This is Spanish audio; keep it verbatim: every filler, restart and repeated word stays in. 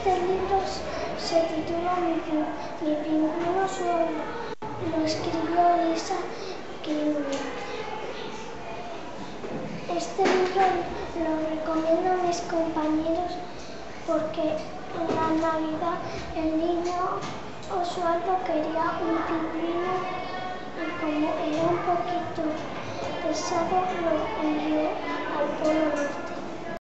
Este libro se titula Mi, Mi pingüino sueño. Lo escribió Lisa Kingsley. Este libro lo recomiendo a mis compañeros porque en la Navidad el niño Osvaldo quería un pingüino y como era un poquito pesado lo envió al Polo Norte.